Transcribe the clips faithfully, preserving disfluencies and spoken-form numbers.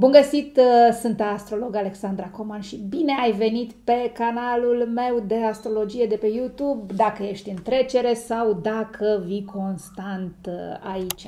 Bun găsit, sunt astrolog Alexandra Coman și bine ai venit pe canalul meu de astrologie de pe YouTube, dacă ești în trecere sau dacă vii constant aici.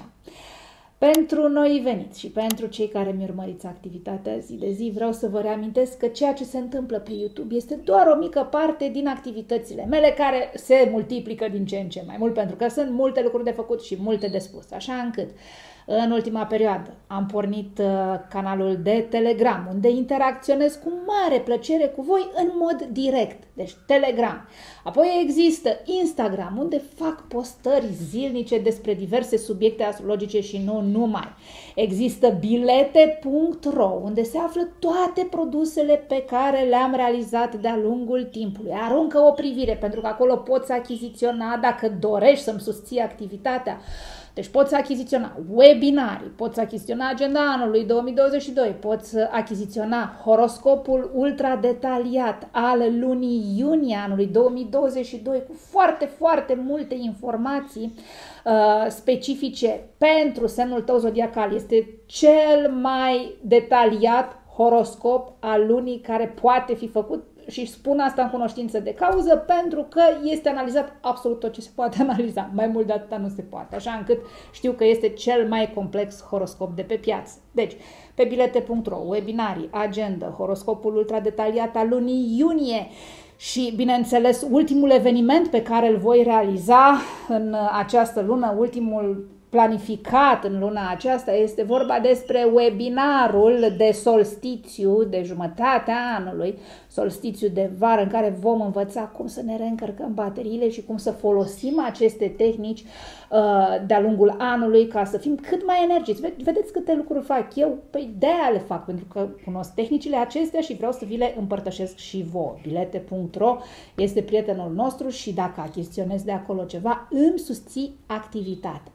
Pentru noi veniți și pentru cei care mi urmăriți activitatea zi de zi, vreau să vă reamintesc că ceea ce se întâmplă pe YouTube este doar o mică parte din activitățile mele care se multiplică din ce în ce mai mult, pentru că sunt multe lucruri de făcut și multe de spus, așa încât în ultima perioadă am pornit uh, canalul de Telegram, unde interacționez cu mare plăcere cu voi în mod direct, deci Telegram. Apoi există Instagram, unde fac postări zilnice despre diverse subiecte astrologice și nu numai. Există bilete punct ro, unde se află toate produsele pe care le-am realizat de-a lungul timpului. Aruncă o privire, pentru că acolo poți achiziționa, dacă dorești să-mi susții activitatea. Deci poți achiziționa webinarii, poți achiziționa agenda anului două mii douăzeci și doi, poți achiziționa horoscopul ultra detaliat al lunii iunie anului două mii douăzeci și doi cu foarte, foarte multe informații uh, specifice pentru semnul tău zodiacal. Este cel mai detaliat horoscop al lunii care poate fi făcut. Și spun asta în cunoștință de cauză pentru că este analizat absolut tot ce se poate analiza. Mai mult de atâta nu se poate, așa încât știu că este cel mai complex horoscop de pe piață. Deci, pe bilete punct ro, webinarii, agenda, horoscopul ultra detaliat al lunii iunie și, bineînțeles, ultimul eveniment pe care îl voi realiza în această lună, ultimul planificat în luna aceasta, este vorba despre webinarul de solstițiu de jumătatea anului, solstițiu de vară, în care vom învăța cum să ne reîncărcăm bateriile și cum să folosim aceste tehnici uh, de-a lungul anului ca să fim cât mai energici. Vedeți câte lucruri fac eu? Păi de-aia le fac, pentru că cunosc tehnicile acestea și vreau să vi le împărtășesc și vouă. bilete punct ro este prietenul nostru și dacă achiziționezi de acolo ceva, îmi susții activitatea.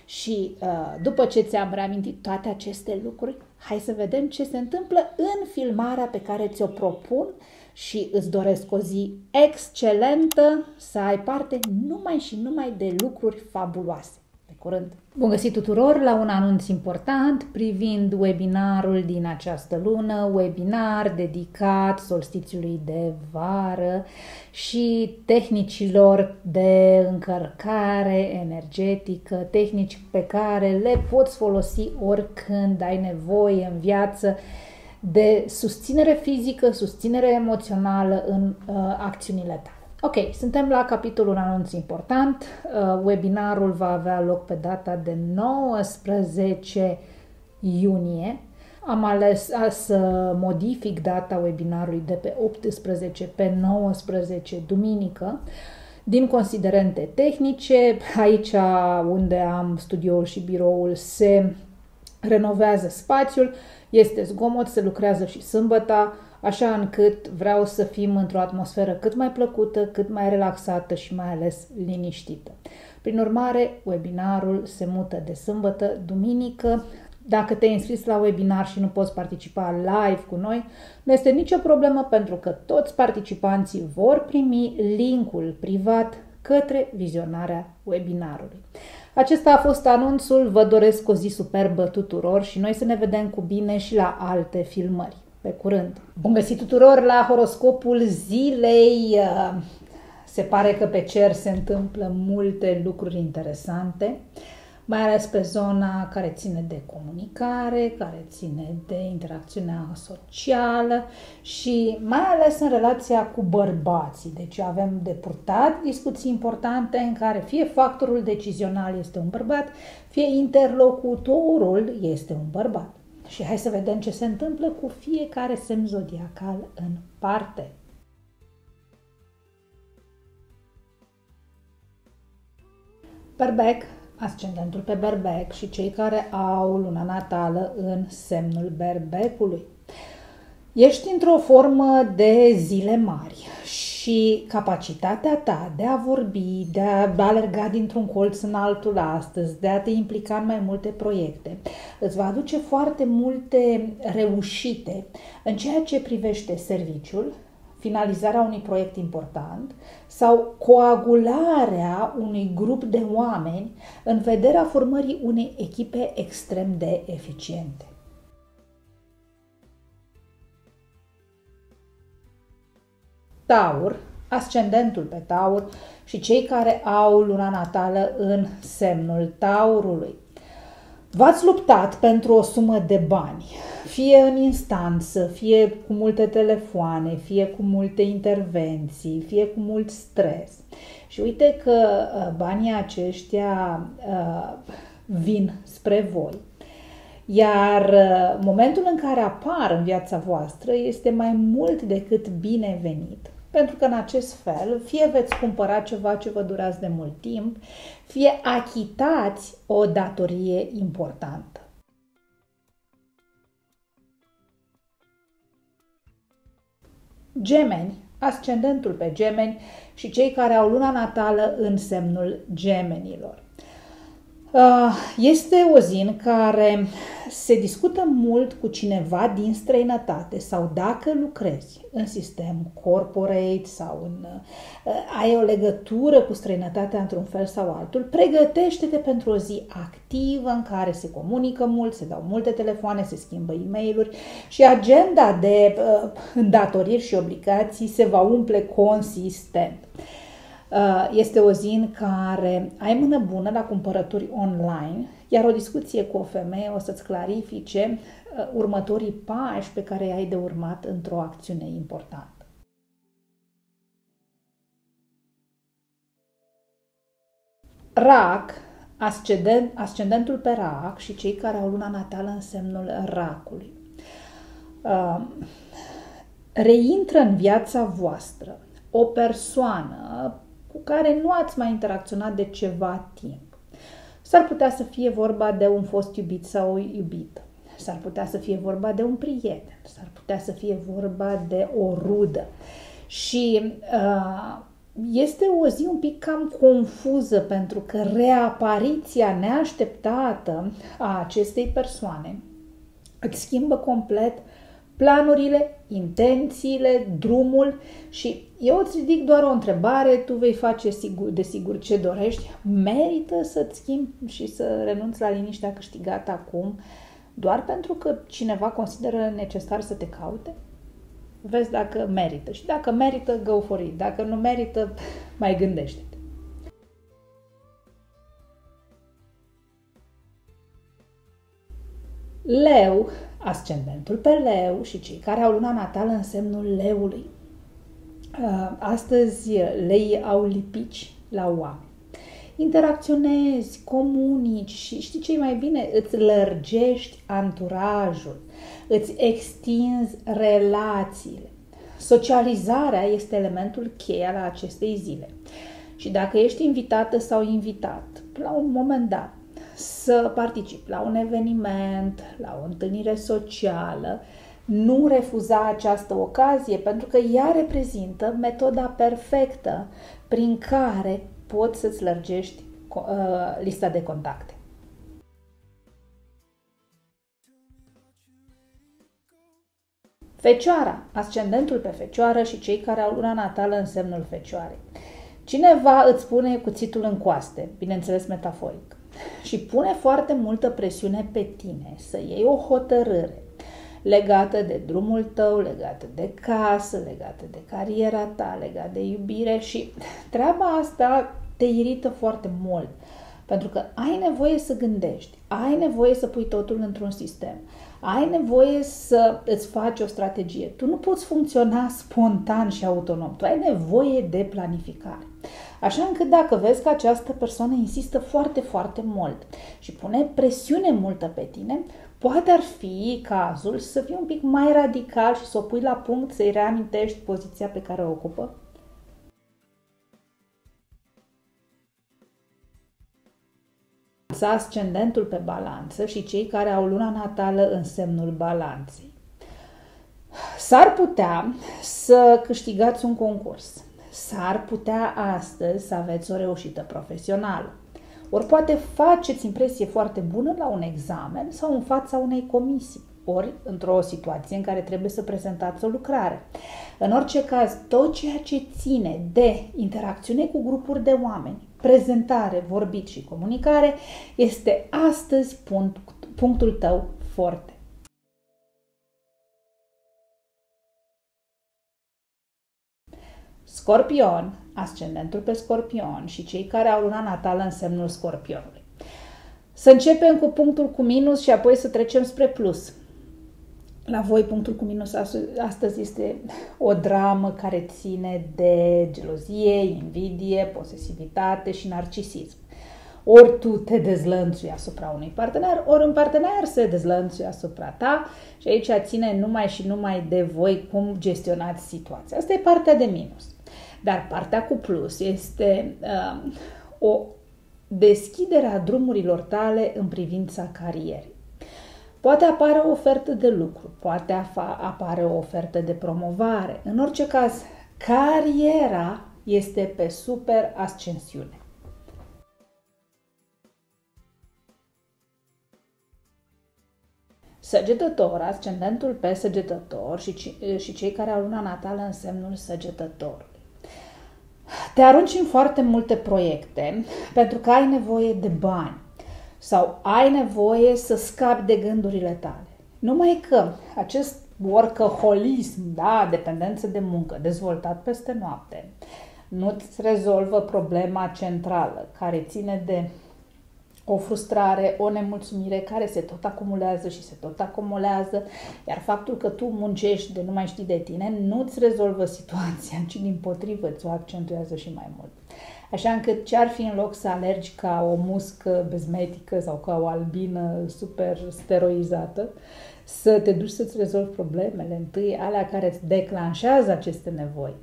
Și uh, după ce ți-am reamintit toate aceste lucruri, hai să vedem ce se întâmplă în filmarea pe care ți-o propun și îți doresc o zi excelentă, să ai parte numai și numai de lucruri fabuloase. Pe curând! Bun găsit tuturor la un anunț important privind webinarul din această lună, webinar dedicat solstițiului de vară și tehnicilor de încărcare energetică, tehnici pe care le poți folosi oricând ai nevoie în viață de susținere fizică, susținere emoțională în uh, acțiunile tale. Ok, suntem la capitolul anunț important. Uh, webinarul va avea loc pe data de nouăsprezece iunie. Am ales să modific data webinarului de pe optsprezece pe nouăsprezece, duminică, din considerente tehnice. Aici unde am studioul și biroul se renovează spațiul, este zgomot, se lucrează și sâmbăta, așa încât vreau să fim într-o atmosferă cât mai plăcută, cât mai relaxată și mai ales liniștită. Prin urmare, webinarul se mută de sâmbătă, duminică. Dacă te-ai înscris la webinar și nu poți participa live cu noi, nu este nicio problemă pentru că toți participanții vor primi linkul privat către vizionarea webinarului. Acesta a fost anunțul, vă doresc o zi superbă tuturor și noi să ne vedem cu bine și la alte filmări. Pe curând! Bun găsit tuturor la horoscopul zilei! Se pare că pe cer se întâmplă multe lucruri interesante, mai ales pe zona care ține de comunicare, care ține de interacțiunea socială și mai ales în relația cu bărbații. Deci avem de purtat discuții importante în care fie factorul decizional este un bărbat, fie interlocutorul este un bărbat. Și hai să vedem ce se întâmplă cu fiecare semn zodiacal în parte. Berbec, ascendentul pe berbec și cei care au luna natală în semnul berbecului. Ești într-o formă de zile mari și capacitatea ta de a vorbi, de a alerga dintr-un colț în altul astăzi, de a te implica în mai multe proiecte, îți va aduce foarte multe reușite în ceea ce privește serviciul, finalizarea unui proiect important sau coagularea unui grup de oameni în vederea formării unei echipe extrem de eficiente. Taur, ascendentul pe Taur și cei care au luna natală în semnul Taurului. V-ați luptat pentru o sumă de bani, fie în instanță, fie cu multe telefoane, fie cu multe intervenții, fie cu mult stres. Și uite că banii aceștia uh, vin spre voi. Iar uh, momentul în care apar în viața voastră este mai mult decât binevenit. Pentru că în acest fel, fie veți cumpăra ceva ce vă durează de mult timp, fie achitați o datorie importantă. Gemeni, ascendentul pe Gemeni și cei care au luna natală în semnul Gemenilor. Este o zi în care se discută mult cu cineva din străinătate sau dacă lucrezi în sistem corporate sau în, ai o legătură cu străinătatea într-un fel sau altul, pregătește-te pentru o zi activă în care se comunică mult, se dau multe telefoane, se schimbă e-mail-uri și agenda de uh, îndatoriri și obligații se va umple consistent. Este o zi în care ai mână bună la cumpărături online, iar o discuție cu o femeie o să-ți clarifice următorii pași pe care i-ai de urmat într-o acțiune importantă. Rac, ascendent, ascendentul pe Rac și cei care au luna natală în semnul Racului. Reintră în viața voastră o persoană cu care nu ați mai interacționat de ceva timp. S-ar putea să fie vorba de un fost iubit sau iubită, s-ar putea să fie vorba de un prieten, s-ar putea să fie vorba de o rudă. Și uh, este o zi un pic cam confuză pentru că reapariția neașteptată a acestei persoane îți schimbă complet planurile, intențiile, drumul și eu îți ridic doar o întrebare, tu vei face sigur, desigur ce dorești, merită să-ți schimbi și să renunți la liniștea câștigată acum doar pentru că cineva consideră necesar să te caute? Vezi dacă merită și dacă merită, go for it, dacă nu merită, mai gândește-te. Leu, ascendentul pe Leu și cei care au luna natală în semnul Leului. Astăzi leii au lipici la oameni. Interacționezi, comunici și știi ce mai bine? Îți lărgești anturajul, îți extinzi relațiile. Socializarea este elementul cheie al acestei zile. Și dacă ești invitată sau invitat la un moment dat să participi la un eveniment, la o întâlnire socială, nu refuza această ocazie, pentru că ea reprezintă metoda perfectă prin care poți să-ți lărgești uh, lista de contacte. Fecioara, ascendentul pe Fecioară și cei care au luna natală în semnul Fecioarei. Cineva îți pune cuțitul în coaste, bineînțeles metaforic, și pune foarte multă presiune pe tine să iei o hotărâre legată de drumul tău, legată de casă, legată de cariera ta, legată de iubire și treaba asta te irită foarte mult, pentru că ai nevoie să gândești, ai nevoie să pui totul într-un sistem, ai nevoie să îți faci o strategie. Tu nu poți funcționa spontan și autonom, tu ai nevoie de planificare. Așa încât dacă vezi că această persoană insistă foarte, foarte mult și pune presiune multă pe tine, poate ar fi cazul să fii un pic mai radical și să o pui la punct, să-i reamintești poziția pe care o ocupă. Ascendentul pe Balanță și cei care au luna natală în semnul Balanței. S-ar putea să câștigați un concurs. S-ar putea astăzi să aveți o reușită profesională. Ori poate faceți impresie foarte bună la un examen sau în fața unei comisii, ori într-o situație în care trebuie să prezentați o lucrare. În orice caz, tot ceea ce ține de interacțiune cu grupuri de oameni, prezentare, vorbit și comunicare, este astăzi punct, punctul tău forte. Scorpion, ascendentul pe Scorpion și cei care au luna natală în semnul Scorpionului. Să începem cu punctul cu minus și apoi să trecem spre plus. La voi punctul cu minus astăzi este o dramă care ține de gelozie, invidie, posesivitate și narcisism. Ori tu te dezlănțui asupra unui partener, ori un partener se dezlănțuie asupra ta și aici ține numai și numai de voi cum gestionați situația. Asta e partea de minus. Dar partea cu plus este uh, o deschidere a drumurilor tale în privința carierei. Poate apare o ofertă de lucru, poate apare o ofertă de promovare. În orice caz, cariera este pe super ascensiune. Săgetător, ascendentul pe Săgetător și, și cei care au luna natală în semnul Săgetătorului. Te arunci în foarte multe proiecte pentru că ai nevoie de bani sau ai nevoie să scapi de gândurile tale. Numai că acest workaholism, da, dependență de muncă, dezvoltat peste noapte, nu-ți rezolvă problema centrală care ține de o frustrare, o nemulțumire care se tot acumulează și se tot acumulează, iar faptul că tu muncești de nu mai știi de tine nu-ți rezolvă situația, ci dimpotrivă ți-o accentuează și mai mult. Așa încât ce-ar fi în loc să alergi ca o muscă bezmetică sau ca o albină super steroizată, să te duci să-ți rezolvi problemele întâi, alea care îți declanșează aceste nevoi.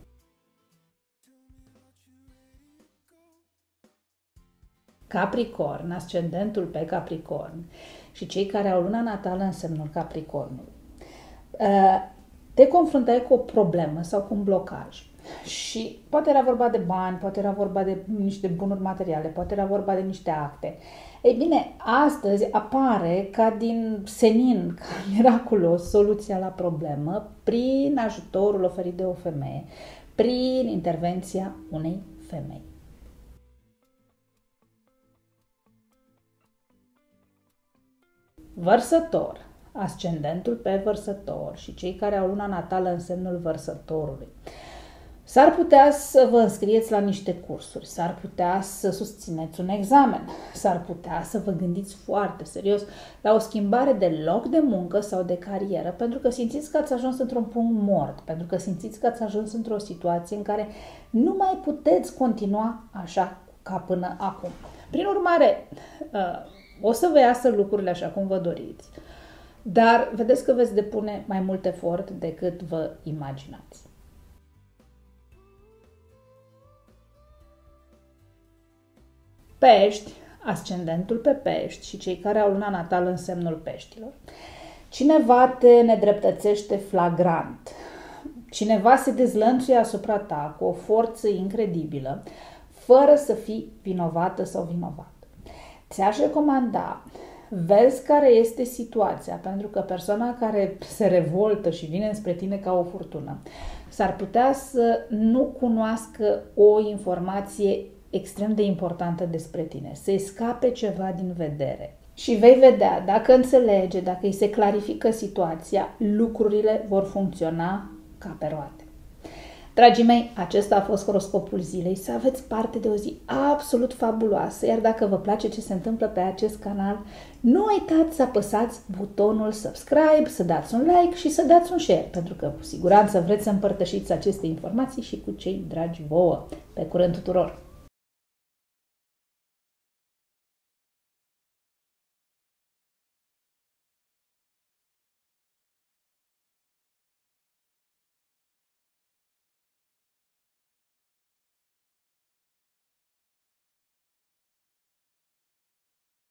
Capricorn, ascendentul pe Capricorn și cei care au luna natală în semnul Capricornului. Te confruntai cu o problemă sau cu un blocaj și poate era vorba de bani, poate era vorba de niște bunuri materiale, poate era vorba de niște acte. Ei bine, astăzi apare ca din senin, ca miraculos, soluția la problemă prin ajutorul oferit de o femeie, prin intervenția unei femei. Vărsător, ascendentul pe Vărsător și cei care au luna natală în semnul Vărsătorului. S-ar putea să vă înscrieți la niște cursuri, s-ar putea să susțineți un examen, s-ar putea să vă gândiți foarte serios la o schimbare de loc de muncă sau de carieră, pentru că simțiți că ați ajuns într-un punct mort, pentru că simțiți că ați ajuns într-o situație în care nu mai puteți continua așa ca până acum. Prin urmare, o să vă iasă lucrurile așa cum vă doriți, dar vedeți că veți depune mai mult efort decât vă imaginați. Pești, ascendentul pe Pești și cei care au luna natală în semnul Peștilor. Cineva te nedreptățește flagrant, cineva se dezlănțuie asupra ta cu o forță incredibilă, fără să fii vinovată sau vinovat. Ți-aș recomanda, vezi care este situația, pentru că persoana care se revoltă și vine spre tine ca o furtună s-ar putea să nu cunoască o informație extrem de importantă despre tine, să-i scape ceva din vedere. Și vei vedea, dacă înțelege, dacă îi se clarifică situația, lucrurile vor funcționa ca pe roate. Dragii mei, acesta a fost horoscopul zilei. Să aveți parte de o zi absolut fabuloasă, iar dacă vă place ce se întâmplă pe acest canal, nu uitați să apăsați butonul subscribe, să dați un like și să dați un share, pentru că cu siguranță vreți să împărtășiți aceste informații și cu cei dragi vouă. Pe curând tuturor!